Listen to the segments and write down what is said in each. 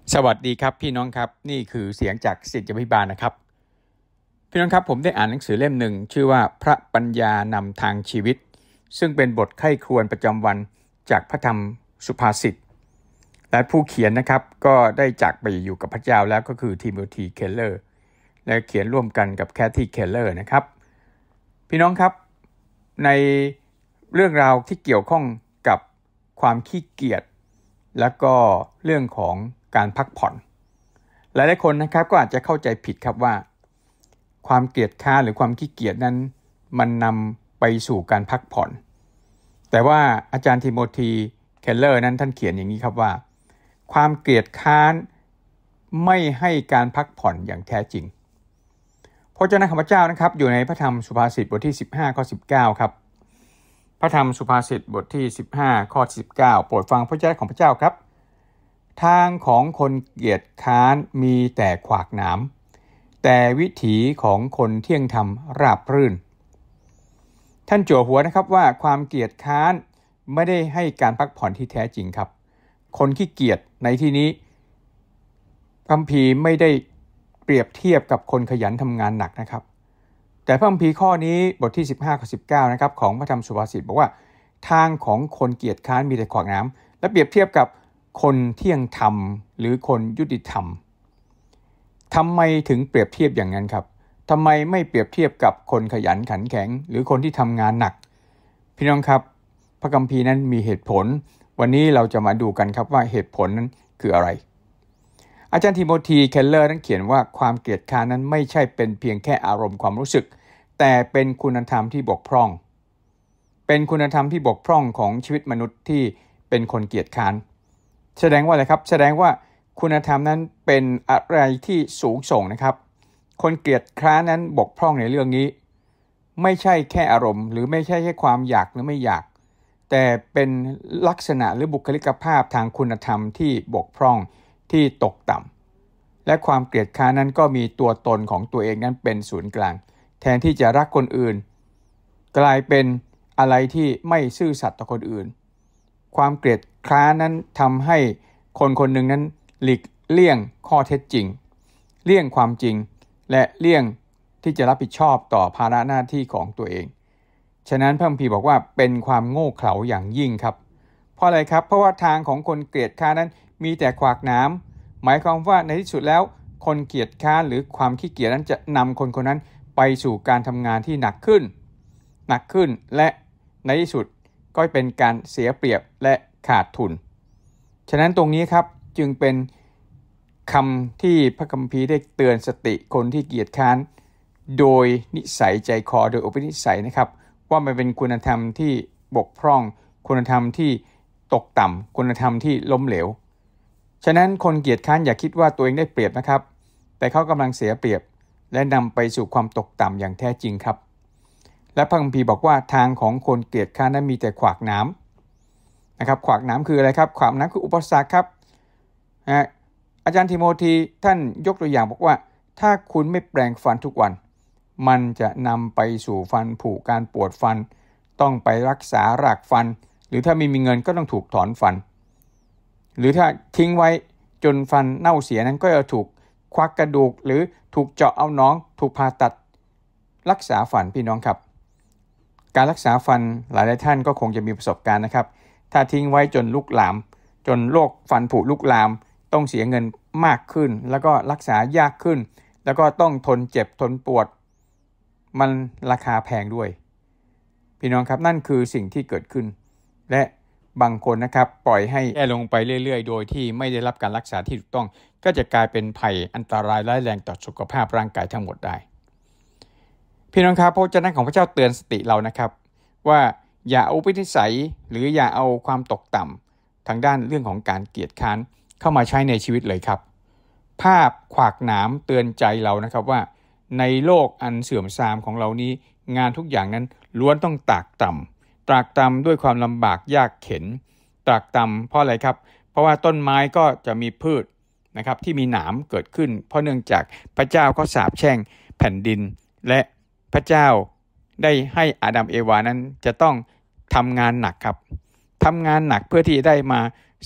สวัสดีครับพี่น้องครับนี่คือเสียงจากศิษยาภิบาลนะครับพี่น้องครับผมได้อ่านหนังสือเล่มหนึ่งชื่อว่าพระปัญญานำทางชีวิตซึ่งเป็นบทไข้ครวญประจำวันจากพระธรรมสุภาษิตและผู้เขียนนะครับก็ได้จากไปอยู่กับพระเจ้าแล้วก็คือทิโมธีเคลเลอร์และเขียนร่วมกันกับแคทธีเคลเลอร์นะครับพี่น้องครับในเรื่องราวที่เกี่ยวข้องกับความขี้เกียจแล้วก็เรื่องของการพักผ่อนหลายๆคนนะครับก็อาจจะเข้าใจผิดครับว่าความเกียจค้านหรือความขี้เกียจนั้นมันนำไปสู่การพักผ่อนแต่ว่าอาจารย์ทิโมธีเคลเลอร์นั้นท่านเขียนอย่างนี้ครับว่าความเกียจค้านไม่ให้การพักผ่อนอย่างแท้จริงพระเจ้าของพระเจ้านะครับอยู่ในพระธรรมสุภาษิตบทที่15ข้อ19ครับพระธรรมสุภาษิตบทที่15ข้อ19โปรดฟังพระเจ้าของพระเจ้าครับทางของคนเกียจค้านมีแต่ขวากหนามแต่วิถีของคนเที่ยงธรรมราบรื่นท่านจั่วหัวนะครับว่าความเกียจค้านไม่ได้ให้การพักผ่อนที่แท้จริงครับคนขี้เกียจในที่นี้พระคัมภีร์ไม่ได้เปรียบเทียบกับคนขยันทำงานหนักนะครับแต่พระคัมภีร์ข้อนี้บทที่15ข้อ19นะครับของพระธรรมสุภาษิตบอกว่าทางของคนเกียจค้านมีแต่ขวากหนามและเปรียบเทียบกับคนเที่ยงธรรมหรือคนยุติธรรมทำไมถึงเปรียบเทียบอย่างนั้นครับทำไมไม่เปรียบเทียบกับคนขยันขันแข็งหรือคนที่ทำงานหนักพี่น้องครับพระคัมภีร์นั้นมีเหตุผลวันนี้เราจะมาดูกันครับว่าเหตุผลนั้นคืออะไรอาจารย์ทิโมธีเคลเลอร์นั้นเขียนว่าความเกียจค้านนั้นไม่ใช่เป็นเพียงแค่อารมณ์ความรู้สึกแต่เป็นคุณธรรมที่บกพร่องเป็นคุณธรรมที่บกพร่องของชีวิตมนุษย์ที่เป็นคนเกียจค้านแสดงว่าอะไรครับแสดงว่าคุณธรรมนั้นเป็นอะไรที่สูงส่งนะครับคนเกลียดคร้านนั้นบกพร่องในเรื่องนี้ไม่ใช่แค่อารมณ์หรือไม่ใช่แค่ความอยากหรือไม่อยากแต่เป็นลักษณะหรือบุคลิกภาพทางคุณธรรมที่บกพร่องที่ตกต่ำและความเกลียดคร้านนั้นก็มีตัวตนของตัวเองนั้นเป็นศูนย์กลางแทนที่จะรักคนอื่นกลายเป็นอะไรที่ไม่ซื่อสัตย์ต่อคนอื่นความเกลียดคร้านนั้นทำให้คนคนหนึ่งนั้นหลีกเลี่ยงข้อเท็จจริงเลี่ยงความจริงและเลี่ยงที่จะรับผิดชอบต่อภาระหน้าที่ของตัวเองฉะนั้นพระคัมภีร์บอกว่าเป็นความโง่เขลาอย่างยิ่งครับเพราะอะไรครับเพราะว่าทางของคนเกลียดค้านนั้นมีแต่ขวากหนามหมายความว่าในที่สุดแล้วคนเกลียดค้านหรือความขี้เกียจนั้นจะนำคนคนนั้นไปสู่การทำงานที่หนักขึ้นและในที่สุดก็เป็นการเสียเปรียบและขาดทุนฉะนั้นตรงนี้ครับจึงเป็นคำที่พระคัมภีร์ได้เตือนสติคนที่เกียจค้านโดยนิสัยใจคอโดยอุปนิสัยนะครับว่ามันเป็นคุณธรรมที่บกพร่องคุณธรรมที่ตกต่ำคุณธรรมที่ล้มเหลวฉะนั้นคนเกียจค้านอย่าคิดว่าตัวเองได้เปรียบนะครับแต่เขากำลังเสียเปรียบและนำไปสู่ความตกต่ำอย่างแท้จริงครับและพระคัมภีร์บอกว่าทางของคนเกียจค้านนั้นมีแต่ขวากหนามนะครับขวากหนามคืออะไรครับขวากหนามคืออุปสรรคครับอาจารย์ทิโมธีท่านยกตัวอย่างบอกว่าถ้าคุณไม่แปรงฟันทุกวันมันจะนำไปสู่ฟันผุการปวดฟันต้องไปรักษารากฟันหรือถ้าไม่มีเงินก็ต้องถูกถอนฟันหรือถ้าทิ้งไว้จนฟันเน่าเสียนั้นก็จะถูกควักกระดูกหรือถูกเจาะเอาน้องถูกผ่าตัดรักษาฟันพี่น้องครับการรักษาฟันหลายท่านก็คงจะมีประสบการณ์นะครับถ้าทิ้งไว้จนลุกลามจนโรคฟันผุลุกลามต้องเสียเงินมากขึ้นแล้วก็รักษายากขึ้นแล้วก็ต้องทนเจ็บทนปวดมันราคาแพงด้วยพี่น้องครับนั่นคือสิ่งที่เกิดขึ้นและบางคนนะครับปล่อยให้แย่ลงไปเรื่อยๆโดยที่ไม่ได้รับการรักษาที่ถูกต้องก็จะกลายเป็นภัยอันตรายร้ายแรงต่อสุขภาพร่างกายทั้งหมดได้พี่น้องครับพระวจนะของพระเจ้าเตือนสติเรานะครับว่าอย่าเอาอุปนิสัยหรืออย่าเอาความตกต่ำทางด้านเรื่องของการเกียจค้านเข้ามาใช้ในชีวิตเลยครับภาพขวากหนามเตือนใจเรานะครับว่าในโลกอันเสื่อมทรามของเรานี้งานทุกอย่างนั้นล้วนต้องตรากตำด้วยความลำบากยากเข็ญตรากตำเพราะอะไรครับเพราะว่าต้นไม้ก็จะมีพืชนะครับที่มีหนามเกิดขึ้นเพราะเนื่องจากพระเจ้าก็สาปแช่งแผ่นดินและพระเจ้าได้ให้อาดัมเอวานั้นจะต้องทำงานหนักครับทำงานหนักเพื่อที่จะได้มาซึ่ง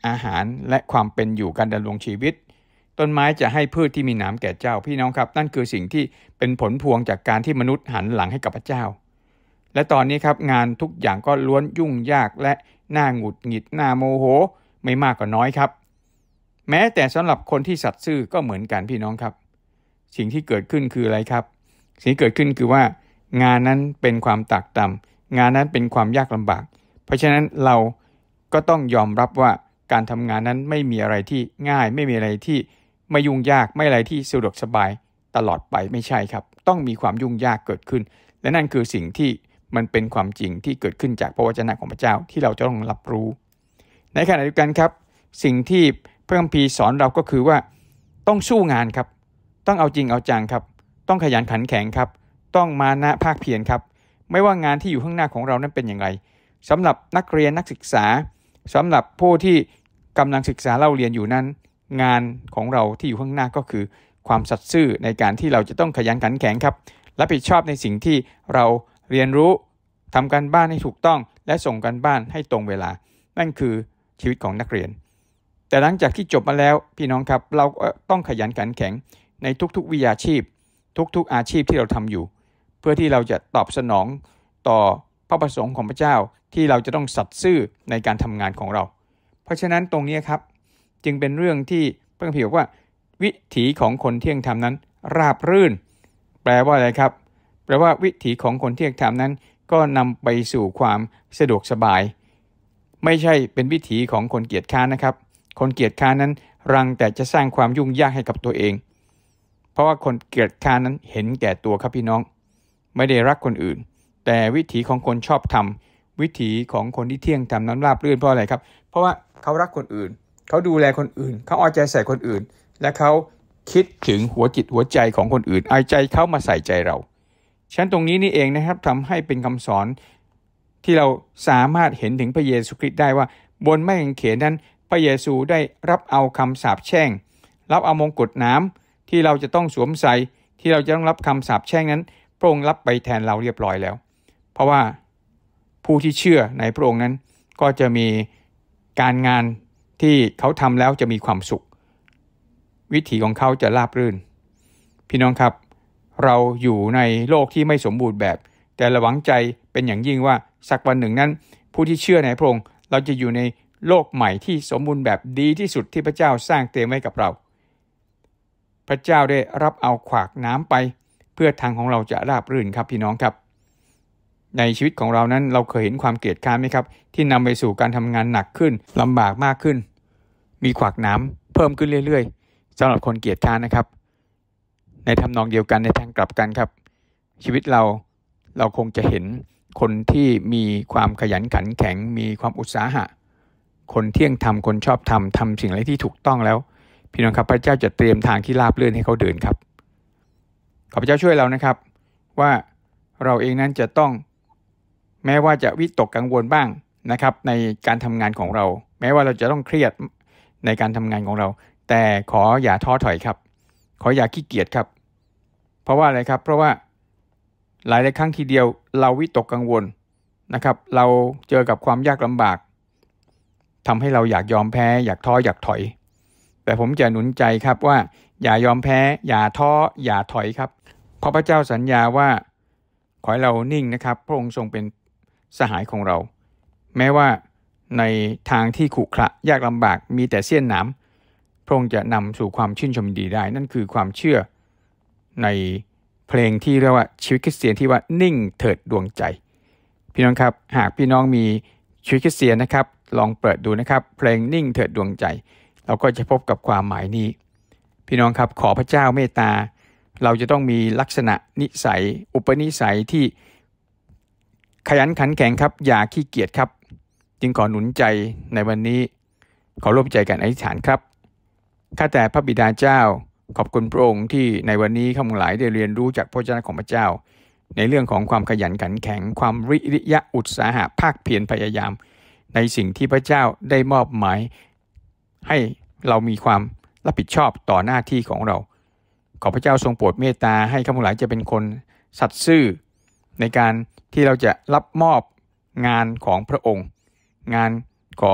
อาหารและความเป็นอยู่การดำรงชีวิตต้นไม้จะให้พืชที่มีหนามแก่เจ้าพี่น้องครับนั่นคือสิ่งที่เป็นผลพวงจากการที่มนุษย์หันหลังให้กับพระเจ้าและตอนนี้ครับงานทุกอย่างก็ล้วนยุ่งยากและน่าหงุดหงิดน่าโมโหไม่มากก็น้อยครับแม้แต่สำหรับคนที่สัตย์ซื่อก็เหมือนกันพี่น้องครับสิ่งที่เกิดขึ้นคืออะไรครับสิ่งที่เกิดขึ้นคือว่างานนั้นเป็นความตากตำงานนั้นเป็นความยากลำบากเพราะฉะนั้นเราก็ต้องยอมรับว่าการทำงานนั้นไม่มีอะไรที่ง่ายไม่มีอะไรที่ไม่ยุ่งยากไม่อะไรที่สะดวกสบายตลอดไปไม่ใช่ครับต้องมีความยุ่งยากเกิดขึ้นและนั่นคือสิ่งที่มันเป็นความจริงที่เกิดขึ้นจากพระวจนะของพระเจ้าที่เราจะต้องรับรู้ในขณะเดียวกันครับสิ่งที่พระคัมภีร์สอนเราก็คือว่าต้องสู้งานครับต้องเอาจริงเอาจังครับต้องขยันขันแข็งครับต้องมานะภาคเพียรครับไม่ว่างานที่อยู่ข้างหน้าของเรานั้นเป็นอย่างไรสำหรับนักเรียนนักศึกษาสำหรับผู้ที่กำลังศึกษาเล่าเรียนอยู่นั้นงานของเราที่อยู่ข้างหน้าก็คือความสัตย์ซื่อในการที่เราจะต้องขยันขันแข็งครับรับผิดชอบในสิ่งที่เราเรียนรู้ทำการบ้านให้ถูกต้องและส่งการบ้านให้ตรงเวลานั่นคือชีวิตของนักเรียนแต่หลังจากที่จบมาแล้วพี่น้องครับเราต้องขยันขันแข็งในทุกๆวิชาชีพทุกๆอาชีพที่เราทำอยู่เพื่อที่เราจะตอบสนองต่อพระประสงค์ของพระเจ้าที่เราจะต้องสัตย์ซื่อในการทำงานของเราเพราะฉะนั้นตรงนี้ครับจึงเป็นเรื่องที่พระคัมภีร์บอกว่าวิถีของคนเที่ยงธรรมนั้นราบรื่นแปลว่าอะไรครับแปลว่าวิถีของคนเที่ยงธรรมนั้นก็นำไปสู่ความสะดวกสบายไม่ใช่เป็นวิถีของคนเกียจคร้านนะครับคนเกียจคร้านนั้นรังแต่จะสร้างความยุ่งยากให้กับตัวเองเพราะว่าคนเกียจคร้านนั้นเห็นแก่ตัวครับพี่น้องไม่ได้รักคนอื่นแต่วิถีของคนชอบธรรมวิถีของคนที่เที่ยงธรรมนั้นราบรื่นเพราะอะไรครับเพราะว่าเขารักคนอื่นเขาดูแลคนอื่นเขาเอาใจใส่คนอื่นและเขาคิดถึงหัวจิตหัวใจของคนอื่นเอาใจเขามาใส่ใจเราฉะนั้นตรงนี้นี่เองนะครับทำให้เป็นคำสอนที่เราสามารถเห็นถึงพระเยซูคริสต์ได้ว่าบนไม้กางเขนนั้นพระเยซูได้รับเอาคำสาปแช่งรับเอามงกุฎน้ำที่เราจะต้องสวมใส่ที่เราจะต้องรับคำสาปแช่งนั้นพระองค์รับไปแทนเราเรียบร้อยแล้วเพราะว่าผู้ที่เชื่อในพระองค์นั้นก็จะมีการงานที่เขาทำแล้วจะมีความสุขวิถีของเขาจะราบรื่นพี่น้องครับเราอยู่ในโลกที่ไม่สมบูรณ์แบบแต่เราหวังใจเป็นอย่างยิ่งว่าสักวันหนึ่งนั้นผู้ที่เชื่อในพระองค์เราจะอยู่ในโลกใหม่ที่สมบูรณ์แบบดีที่สุดที่พระเจ้าสร้างเตรียมไว้กับเราพระเจ้าได้รับเอาขวากน้ำไปเพื่อทางของเราจะราบรื่นครับพี่น้องครับในชีวิตของเรานั้นเราเคยเห็นความเกลียดค้านไหมครับที่นำไปสู่การทำงานหนักขึ้นลำบากมากขึ้นมีขวากน้ำเพิ่มขึ้นเรื่อยๆสำหรับคนเกลียดค้านนะครับในทำนองเดียวกันในทางกลับกันครับชีวิตเราคงจะเห็นคนที่มีความขยันขันแข็งมีความอุตสาหะคนเที่ยงธรรมคนชอบธรรมทำสิ่งอะไรที่ถูกต้องแล้วพี่น้องครับพระเจ้าจะเตรียมทางที่ราบรื่นให้เขาเดินครับขอพระเจ้าช่วยเรานะครับว่าเราเองนั้นจะต้องแม้ว่าจะวิตกกังวลบ้างนะครับในการทำงานของเราแม้ว่าเราจะต้องเครียดในการทำงานของเราแต่ขออย่าท้อถอยครับขออย่าขี้เกียจครับเพราะว่าอะไรครับเพราะว่าหลายครั้งทีเดียวเราวิตกกังวลนะครับเราเจอกับความยากลำบากทำให้เราอยากยอมแพ้อยากท้ออยากถอยแต่ผมจะหนุนใจครับว่าอย่ายอมแพ้อย่าท้ออย่าถอยครับเพราะพระเจ้าสัญญาว่าขอให้เรานิ่งนะครับพระองค์ทรงเป็นสหายของเราแม้ว่าในทางที่ขรุขระยากลำบากมีแต่เสี้ยนหนามพระองค์จะนำสู่ความชื่นชมดีได้นั่นคือความเชื่อในเพลงที่เรียกว่าชีวิตคริสเตียนที่ว่านิ่งเถิดดวงใจพี่น้องครับหากพี่น้องมีชีวิตคริสเตียนนะครับลองเปิดดูนะครับเพลงนิ่งเถิดดวงใจเราก็จะพบกับความหมายนี้พี่น้องครับขอพระเจ้าเมตตาเราจะต้องมีลักษณะนิสัยอุปนิสัยที่ขยันขันแข็งครับอย่าขี้เกียจครับจึงขอหนุนใจในวันนี้ขอร่วมใจกันอธิษฐานครับข้าแต่พระบิดาเจ้าขอบคุณพระองค์ที่ในวันนี้ข้าพเจ้าหลายได้เรียนรู้จากพระวจนะของพระเจ้าในเรื่องของความขยันขันแข็งความวิริยะอุตสาหะภาคเพียรพยายามในสิ่งที่พระเจ้าได้มอบหมายให้เรามีความรับผิดชอบต่อหน้าที่ของเราขอพระเจ้าทรงโปรดเมตตาให้ข้าพเจ้าหลายจะเป็นคนสัตย์ซื่อในการที่เราจะรับมอบงานของพระองค์งานของ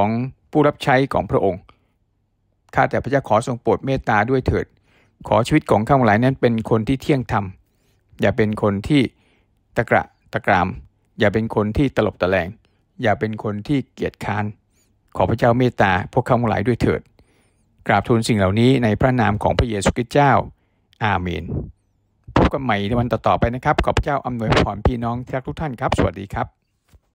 ผู้รับใช้ของพระองค์ข้าแต่พระเจ้าขอทรงโปรดเมตตาด้วยเถิดขอชีวิตของข้าพเจ้านั้นเป็นคนที่เที่ยงธรรมอย่าเป็นคนที่ตะกระตะกรามอย่าเป็นคนที่ตลบตะแลงอย่าเป็นคนที่เกียจค้านขอพระเจ้าเมตตาพวกข้าพเจ้าด้วยเถิดกราบทูลสิ่งเหล่านี้ในพระนามของพระเยซูคริสต์เจ้าอาเมนพบกันใหม่ในวันต่อๆไปนะครับขอพระเจ้าอำนวยพรพี่น้องทุกท่านครับสวัสดีครับ